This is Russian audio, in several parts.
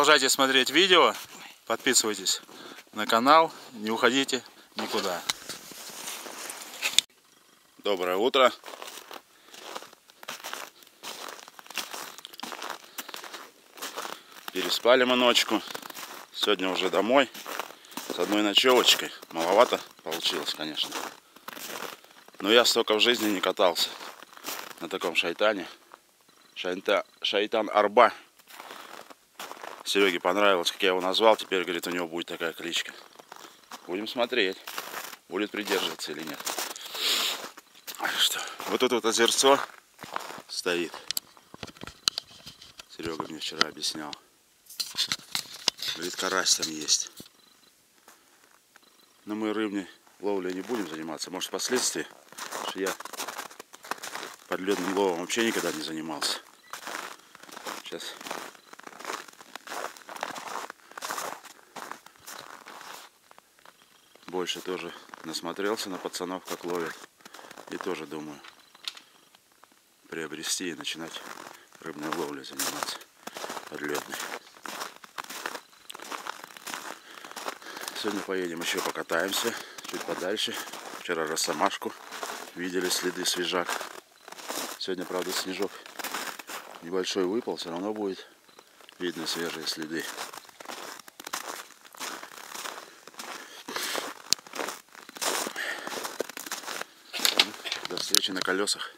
Продолжайте смотреть видео, подписывайтесь на канал, не уходите никуда. Доброе утро. Переспали мы ночку. Сегодня уже домой с одной ночевочкой. Маловато получилось, конечно. Но я столько в жизни не катался на таком шайтане. Шайтан Арба. Сереге понравилось, как я его назвал. Теперь, говорит, у него будет такая кличка. Будем смотреть, будет придерживаться или нет. Что? Вот тут вот озерцо стоит. Серега мне вчера объяснял. Говорит, карась там есть. Но мы рыбной ловлей не будем заниматься. Может, впоследствии. Потому что я подледным ловом вообще никогда не занимался. Сейчас больше тоже насмотрелся на пацанов, как ловят. И тоже думаю приобрести и начинать рыбной ловлей заниматься. Подледной. Сегодня поедем еще покатаемся. Чуть подальше. Вчера росомашку видели, следы, свежак. Сегодня, правда, снежок небольшой выпал. Все равно будет видно свежие следы. До встречи на колесах.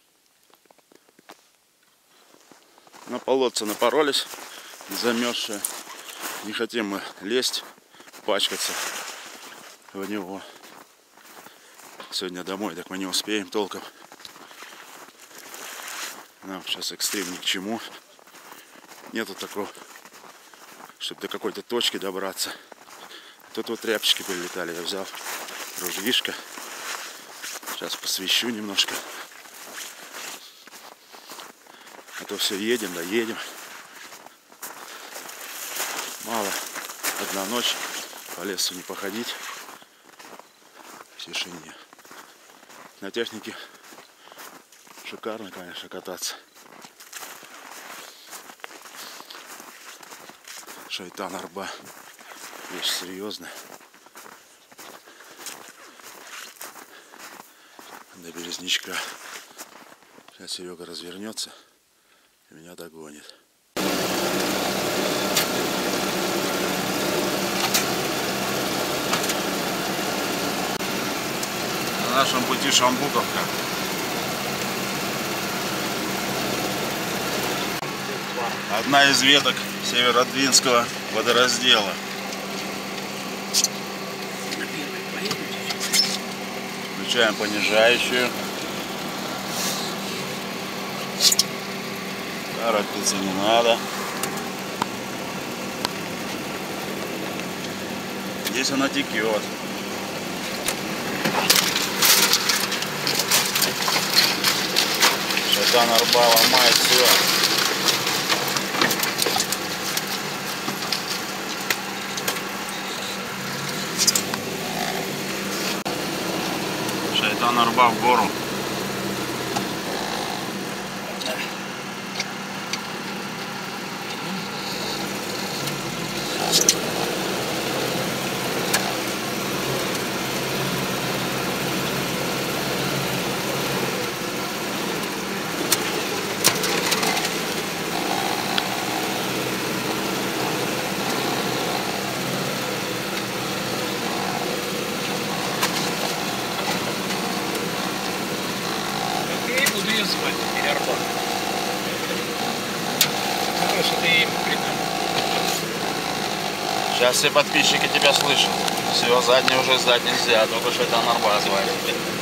На полотце напоролись, замерзшие. Не хотим мы лезть, пачкаться в него. Сегодня домой, так мы не успеем толком. Нам сейчас экстрим ни к чему. Нету такого, чтобы до какой-то точки добраться. Тут вот тряпочки прилетали, я взял ружьишко. Сейчас посвещу немножко. А то все едем, да едем. Мало. Одна ночь. По лесу не походить. В тишине. На технике шикарно, конечно, кататься. Шайтан Арба. Вещь серьезная. До березничка. Сейчас Серега развернется и меня догонит. На нашем пути Шамбуковка. Одна из веток Северодвинского водораздела. Включаем понижающую. Торопиться не надо. Здесь она текет. Шайтан Арба ломает все. Шайтан Арба в гору. Сейчас все подписчики тебя слышат. Все, задний уже сдать нельзя, только Шайтан Арба звали.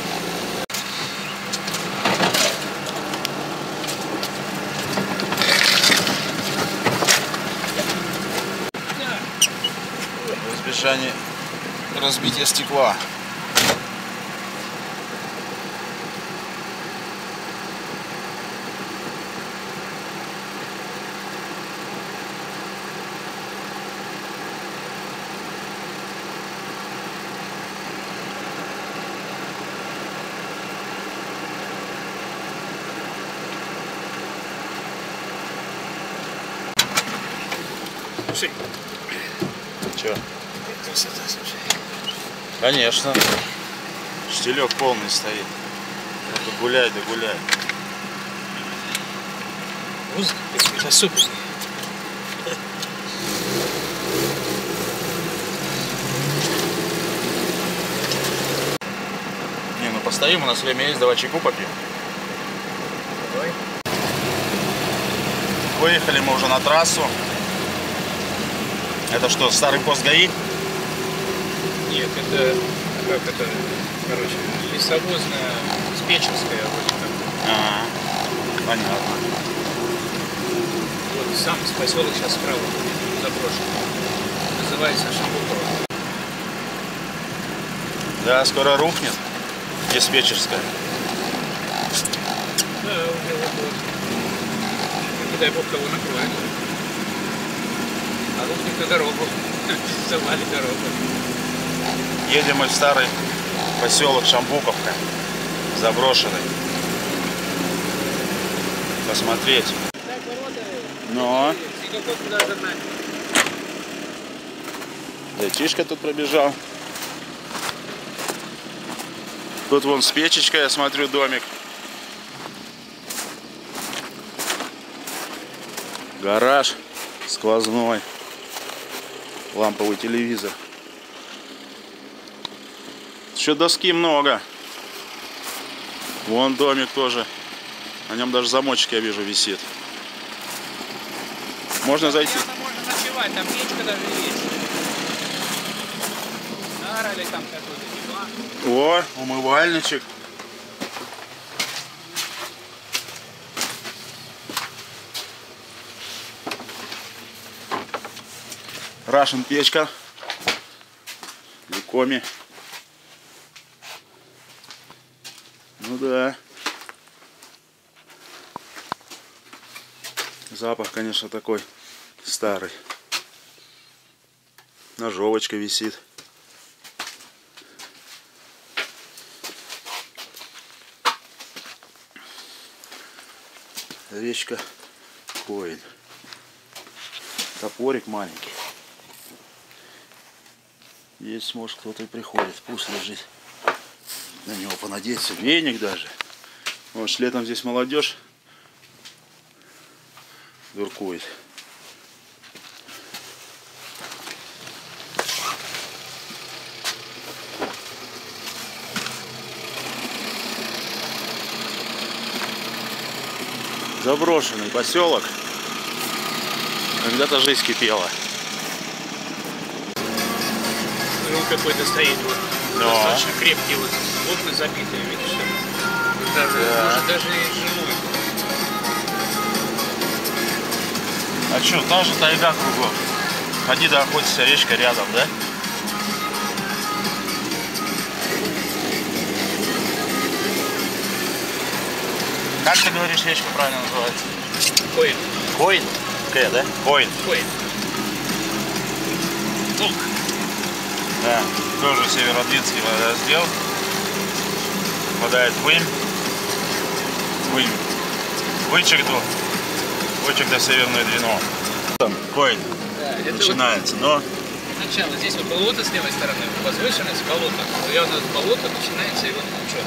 В избежание разбития стекла. Слушай. Че? Красота, слушай. Конечно. Штилек полный стоит. Это гуляй, да гуляй. Воздух какой-то особенный. Не, ну постоим, у нас время есть, давай чайку попьем. Давай. Выехали мы уже на трассу. Это что, старый пост ГАИ? Нет, это, как это, короче, лесовозная, диспетчерская вроде как. Ага, понятно. Вот сам поселок сейчас справа будет, заброшенный. Называется Шамбукова. Да, скоро рухнет. Диспетчерская. Да, уже вот. Не дай бог кого накроет. А рухнет на дорогу. Завали дорогу. Едем мы в старый поселок Шамбуковка. Заброшенный. Посмотреть. Но. Зайчишка тут пробежал. Тут вон с печечкой, я смотрю, домик. Гараж сквозной. Ламповый телевизор. Еще доски много. Вон домик тоже. На нем даже замочек, я вижу, висит. Можно зайти. Можно ночевать, там печка даже есть. Нарали там какой-то диван. О, умывальничек. Рашен печка. Ликоми. Ну да. Запах, конечно, такой старый. Ножовочка висит. Речка Коин. Топорик маленький. Здесь, может, кто-то и приходит. Пусть лежит. На него понадеяться. Веник даже. Вот летом здесь молодежь дуркует. Заброшенный поселок. Когда-то жизнь кипела. Ну, какой-то стоит вот. Да. Достаточно крепкий вот. Окна забитые, видишь? Даже, Да. может, даже и жилой. А что, та же тайга кругом. Ходи да охотишься, речка рядом, да? Как ты говоришь, речка правильно называется? Коин. Коин? К, да? Коин. Коин. Лук. Да, тоже Северодвинский водораздел. Впадает в Вымь. Вычегду. Вычегда Северную Двину. Там Коин Да, это начинается, но... вот начало. Здесь вот болото с левой стороны, возвышенность, болото. И у нас болото начинается и вот что.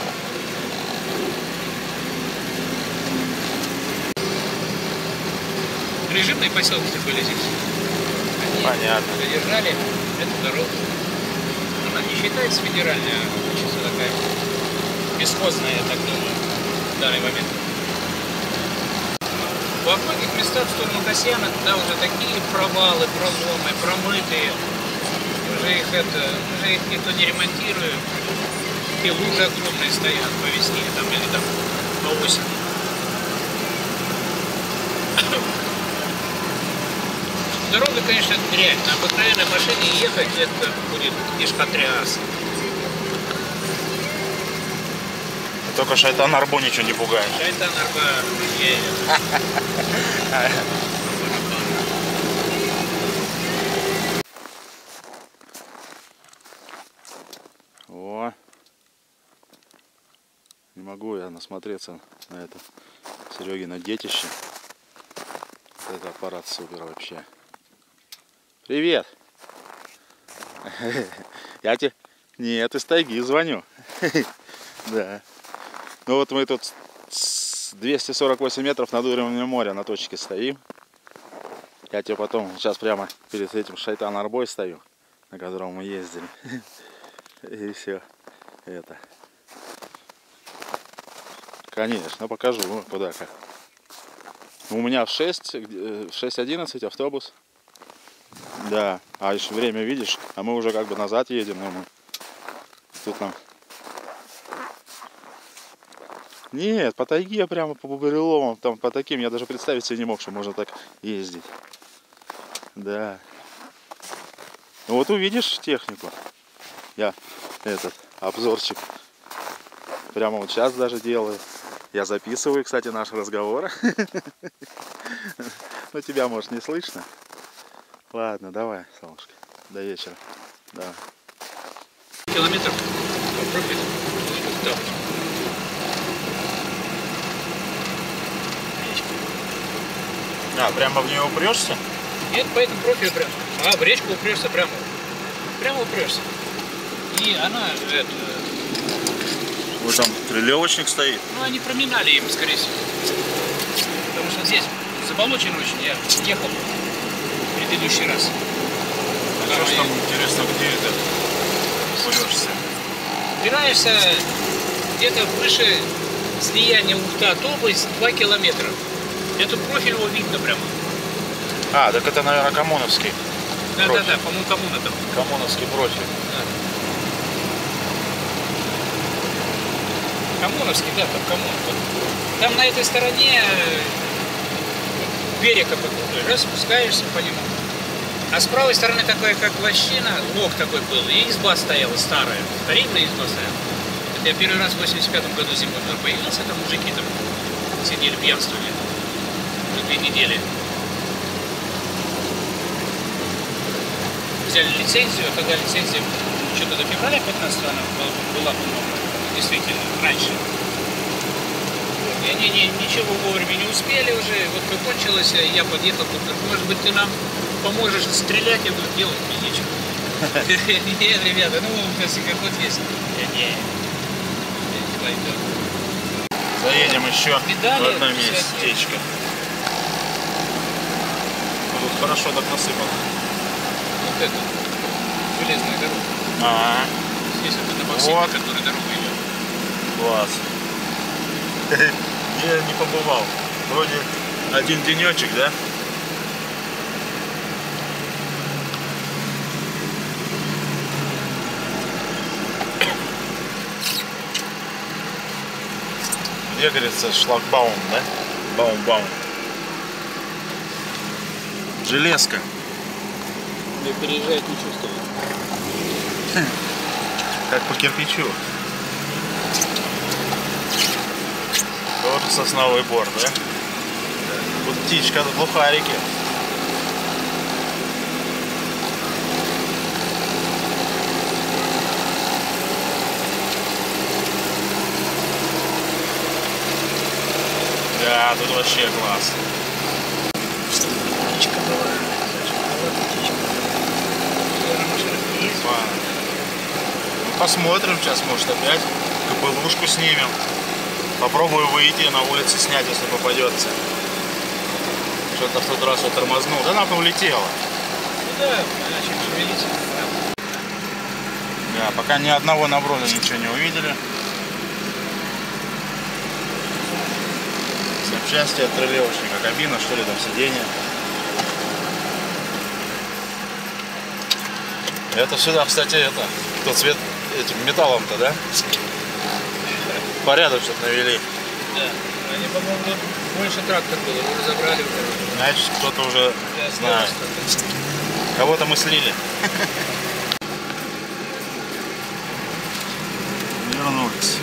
Режимные поселки были здесь. Они Понятно. задержали эту дорогу. Она не считается федеральной, а чисто такая бесхозная, я так думаю, в данный момент. Во многих местах в сторону Касьяна, туда уже такие провалы, проломы, промытые. Уже их никто не ремонтирует. И лужи огромные стоят по весне там, или там по осени. Дорога, конечно, дрянь. На обыкновенной машине ехать это будет кишкотряс. Только Шайтан Арбу ничего не пугает. Шайтан Арба едет. О, не могу я насмотреться на это Серегино детище. Вот это аппарат супер вообще. Привет. Я тебе... Нет, из тайги звоню. Да. Ну вот мы тут с 248 метров над уровнем моря на точке стоим. Я тебе потом, сейчас прямо перед этим Шайтан-Арбой стою, на котором мы ездили. И все. Это. Конечно, покажу, куда как. У меня в 6:11 автобус. Да, а еще время видишь, а мы уже как бы назад едем, но мы тут нам... Нет, по тайге прямо по буреломам, там по таким я даже представить себе не мог, что можно так ездить. Да. Ну вот увидишь технику. Я этот обзорчик прямо вот сейчас даже делаю. Я записываю, кстати, наш разговор. Но тебя, может, не слышно. Ладно, давай, солнышко. До вечера. Давай. Километров попробуй. Да. А, прямо в нее упрешься? Нет, по этому профилю прям. А, в речку упрешься прямо. Прямо упрешься. И она, это... Вот там трелевочник стоит. Ну, они проминали им, скорее всего. Потому что здесь заболочено очень. Я ехал в предыдущий раз. А что ж там интересно, где это упрешься? Упираешься где-то выше слияния Ухта-Тобы 2 километра. Это профиль его видно прямо. А, так это, наверное, Коммуновский. Да, по-моему, коммуна там. Коммуновский профиль. Да. Коммуновский, да, там коммун. Там на этой стороне берег какой крутой, раз спускаешься по нему. А с правой стороны такая, как лощина, лог такой был, и изба стояла старая, старинная изба стояла. Это я первый раз в 85-м году зимой туда появился, там мужики там сидели, пьянствовали. Уже 2 недели. Взяли лицензию, а когда лицензия что-то до февраля 15-го она была, по-моему, действительно, раньше. Вот. И они ничего вовремя не успели уже, вот как кончилось, я подъехал, может быть, ты нам поможешь стрелять, я говорю, делать мне нечего. Нет, ребята, ну, как есть. Не пойдет. Заедем еще в одно местечко. Тут хорошо так насыпано. Вот это, железная дорога. Ага. Здесь вот это Максим, Вот. который дорога идет. Класс. Я не побывал. Вроде один денечек, да? Где, говорится, шлагбаум, да? Баум-баум. Железка. Не переезжать не чувствую. Как по кирпичу. Тоже сосновый бор, да? Тут птичка, тут глухарики. Да, тут вообще класс. Птичка была. Ну, посмотрим сейчас, может, опять кобылушку снимем. Попробую выйти на улице снять, если попадется. Что-то в тот раз я тормознул. Да она улетела. Ну да, начали шевелиться. Да, пока ни одного наброда ничего не увидели. Запчасти от трелевочника, кабина, что ли, там сиденье. Это сюда, кстати, это, кто цвет этим металлом-то, да? Порядок что-то навели. Да, они, по-моему, больше трактор было, его разобрали уже. Значит, кто-то уже Да, знает. Кого-то мы слили. Вернулись.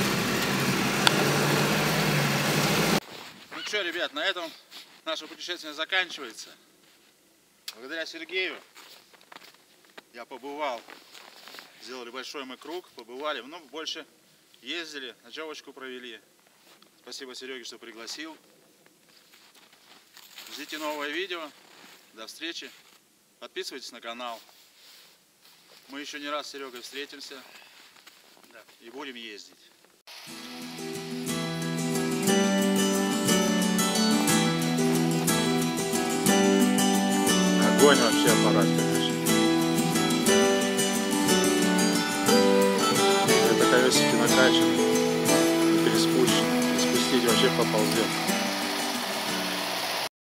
Ну что, ребят, на этом наше путешествие заканчивается. Благодаря Сергею я побывал. Сделали большой мы круг, побывали. Ну, больше ездили, ночевочку провели. Спасибо Сереге, что пригласил. Ждите новое видео. До встречи. Подписывайтесь на канал. Мы еще не раз с Серегой встретимся, да, и будем ездить. Огонь вообще аппарат, конечно. Это колесики накачаны, переспущены. Спустить вообще поползет.